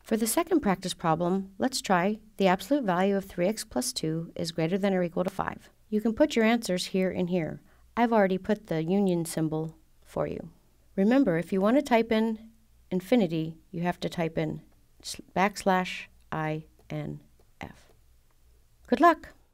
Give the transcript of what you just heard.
For the second practice problem, let's try the absolute value of 3x plus 2 is greater than or equal to 5. You can put your answers here and here. I've already put the union symbol for you. Remember, if you want to type in infinity, you have to type in \INF. Good luck!